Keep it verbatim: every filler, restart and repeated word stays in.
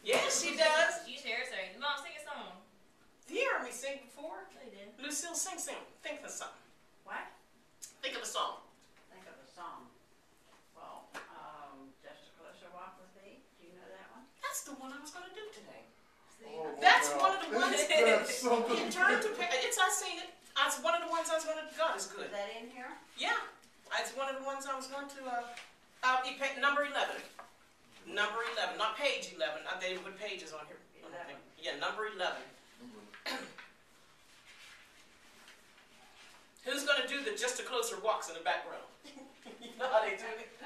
Yes, she does. You hear her sing. Mom, sing a song. You heard me sing before? No, you did. Lucille, sing, sing. Think of something. What? Think of a song. Think of a song. Well, um, Just a Closer Walk with Thee. Do you know that one? That's the one I was going to do today. Oh, That's wow. one of the ones. That's so You turn to pa- it's I seen it. It's one of the ones I was going to. God is good. Is that in here? Yeah, it's one of the ones I was going to. Uh, uh, you pay, number eleven. Number eleven, not page eleven. Uh, they put pages on here. Eleven. Yeah, number eleven. Who's going to do the Just a Closer Walks in the background? You know how they do it?